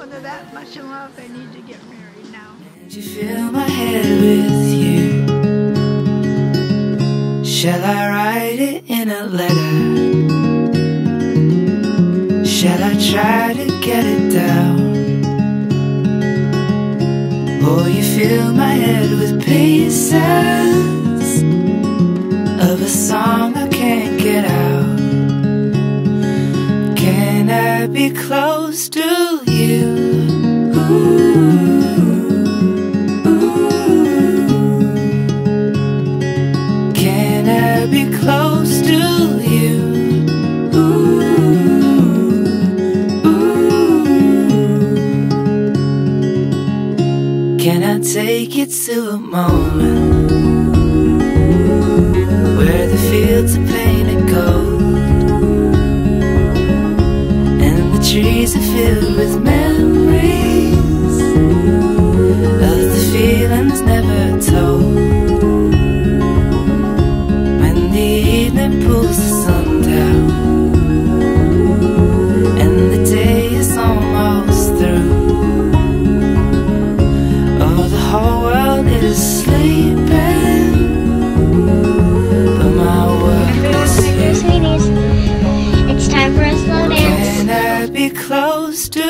they're that much in love, they need to get married now. Did you fill my head with you? Shall I write it in a letter? Shall I try to get it down? Or you fill my head with pieces of a song I can't get out? Can I be close to you? Can I be close to you? Can I take you to a moment where the fields are painted gold and the trees are filled with memories of the feelings never told? When the evening pulls the sun down and the day is almost through, the whole world is sleeping, but my world is here. Sweeties, it's time for a slow dance. Can I be close to you?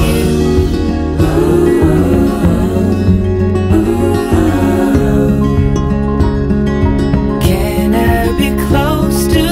Can I be close to you?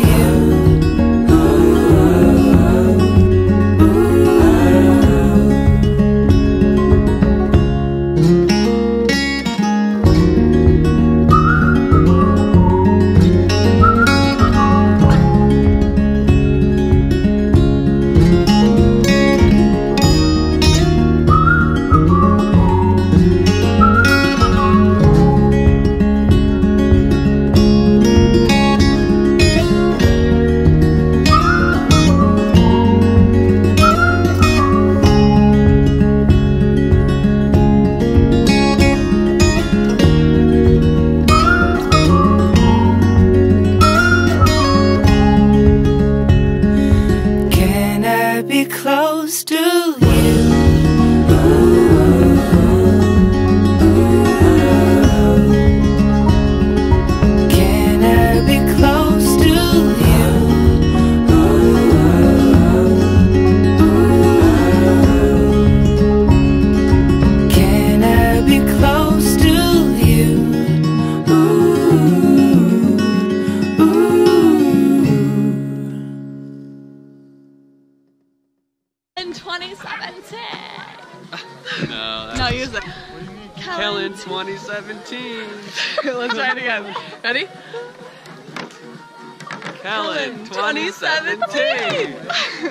Be close to you. Can I be close to you? Can I be close to you? 2017. No, use it. Collin 2017. Let's try it again. Ready? Collin 2017.